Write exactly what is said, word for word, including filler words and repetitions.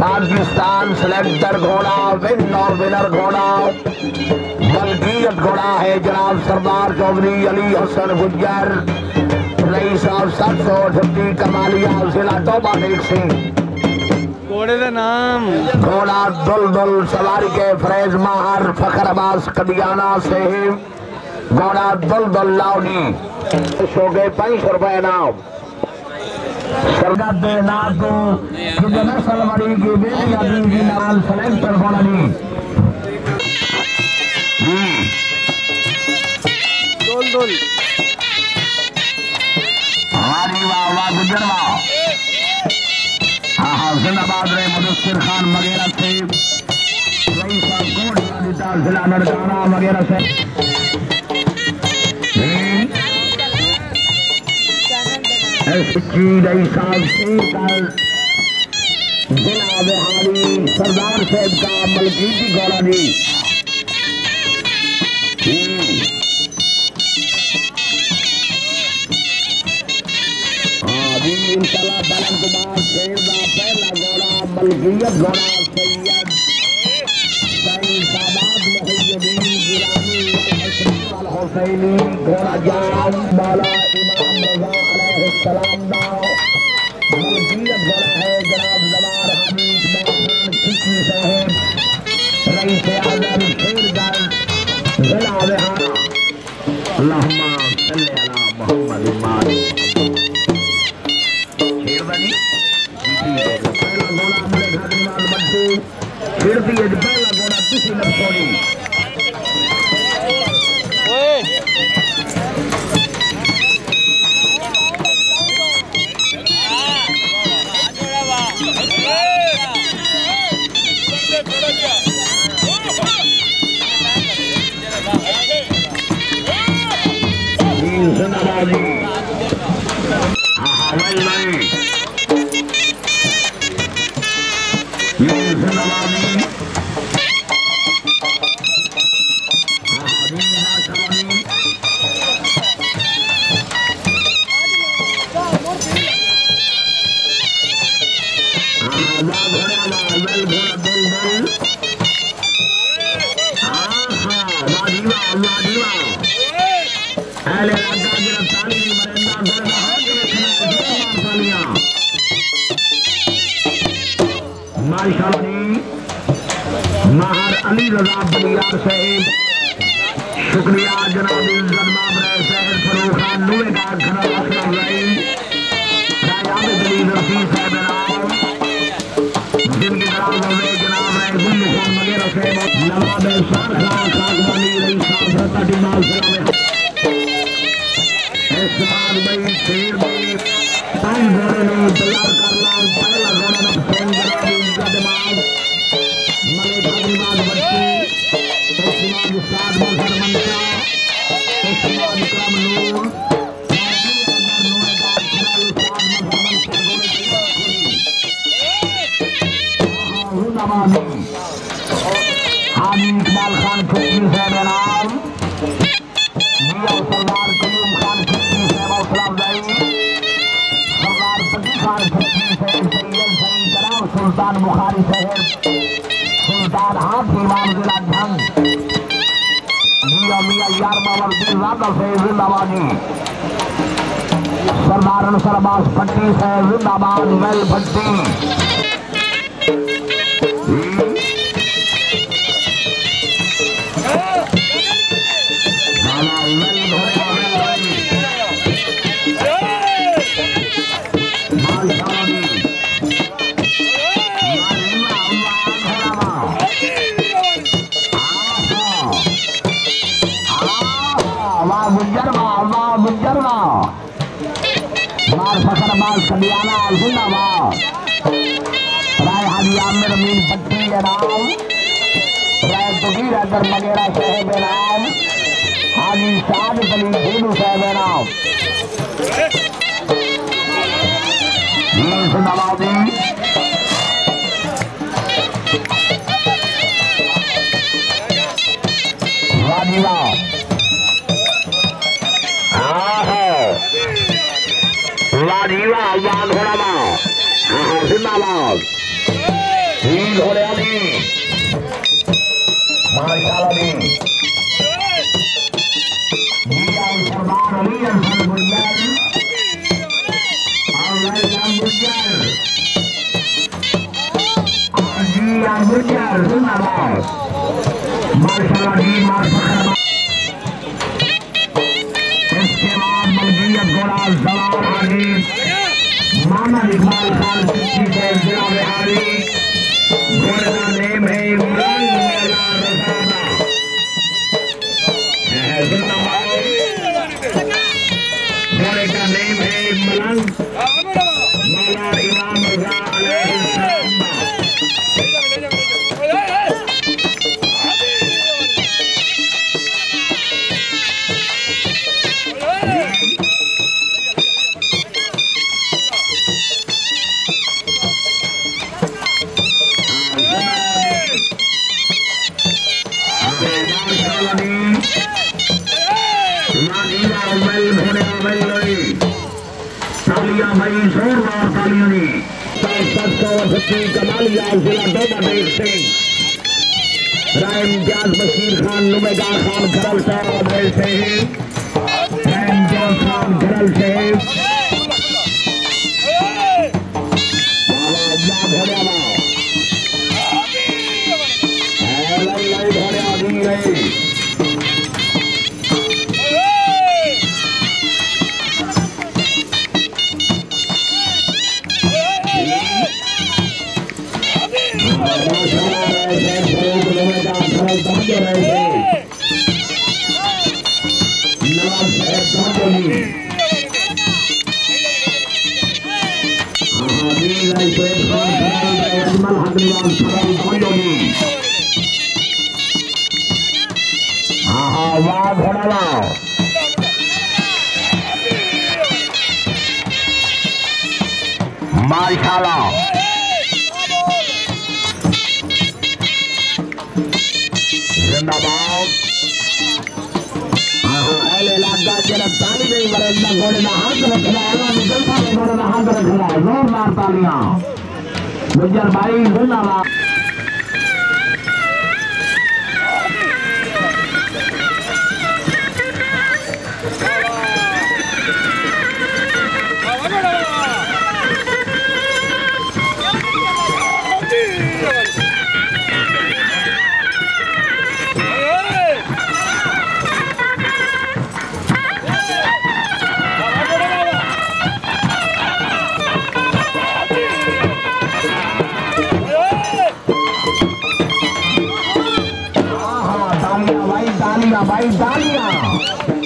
Pakistan selector घोड़ा win और winner घोड़ा मलकियत घोड़ा है जनाब सरदार चौधरी अली हसन गुज्जर रईस साहब सात सौ छब्बीस कमालिया जिला तौबा देख सिंह घोड़े का नाम घोड़ा दुलदुल सवारी के फरेज माहर फखर अब्बास कदियाना से घोड़ा दुलदुल लाउडी सौ गए पाँच सौ रुपए नाम सरदार दे ना तो कितना सलवारी की बेटी अभी की नाल सेलेक्टर घोड़ा दी दोल दोल हमारी वाह वाह गुजर वाह हाँ हाँ जिंदाबाद रहे मुदस्सिर खान वगैरह से रईस साहब कोट जिला नरकाना वगैरह से रईस साहब जिला बिहारी सरदार साहब का मलकीती घोड़ा दी इंशाल्लाह बालन कुमार शेर का पहला घोड़ा मलकियत घोड़ा सैयद सईद सादात मुहिद्दीन गिलानी वल हुसैनी घोड़ा जान मौला इमाम रजा अलैहिस्सलाम दा मलकियत घोड़ा है जनाब जवार हमीद खान खिची साहब रईस आजम शेरगंज जिला बिहार अल्लाहुम्मा सल्ली अला मुहम्मद इमाम खिड़ती है पहला घोड़ा किसी न छोड़ी महर अली रजा बलियार साहब शुक्रिया जनाब इज्जत मामरे शहर फरूख खान नुए का खरा असलम रही राजाब अली रफी साहब नाम जिनकी तरफ हुए जनाब रहे गुल खान वगैरह साहब नवाब शान खान खाकमानी रही साहब रता डिमाल सलाम इस्तेमाल भाई शेर भाई टाइम घोड़े ने तैयार करना पहला घोड़ा न फोन जनाब इज्जत दिमाग मलिक हजमाद बच्ची इस्तेमाल उस्ताद मजहर मंशा इस्तेमाल इकराम नूर हाजी इकबाल खान खुशी साहब नाम मियां सरदार कयूम खान खुशी साहब हौसला सरदार पति खान खुशी साहब सैयद सईद जनाब सुल्तान बुखारी साहब सुल्तान हाथ इमाम जिला ढंग मियां मियां यार बावर्दी राधा से जिंदाबादी सरदार अनसर अब्बास भट्टी से जिंदाबाद वेल भट्टी कदियाना जिंदाबाद राय हाजी आमिर मीन पट्टी नाम राय तकीर अदर वगैरह साहब नाम हाजी साद अली भूलू साहब नाम जिंदाबादी राजीवा राजीवा आजाद घोड़ा जिंदाबाद तीन घोड़े अली माशाल्लाह अली जिया सरदार अली हसन गुजर और लल्ला गुजर और जिया गुजर जिंदाबाद माशाल्लाह जी माशाल्लाह। इसके बाद बलगियत घोड़ा सवार हाजी मोहम्मद इकबाल खान सिद्दीकी से जिला बिहारी। घोड़े का नेम है इमरान मेला रसाना। घोड़े का नेम है मलंग मौला इमाम रजा अलैहिस्सलाम। तालियां भाई जोरदार तालियों ने कमालिया जिला डोबा देख सिंह राय इम्तियाज बशीर खान नुमेगा खान घरल साहब से राय इम्तियाज खान घरल से वाह घोड़ा लाओ माशाल्लाह। जिंदाबाद ताली नहीं मरेंदा घोड़े ना हाथ रखना है घोड़े ना हाथ रखना है जोरदार तालियां गुजर भाई जिंदाबाद। तालियां भाई तालियां